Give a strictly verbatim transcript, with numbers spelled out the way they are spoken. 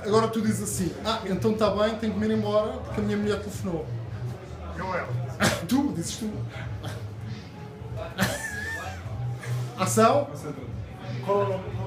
agora tu dizes assim, ah, então está bem, tenho que me ir embora porque a minha mulher telefonou. Eu ela. Tu, dizes tu. Ação? Qual, qual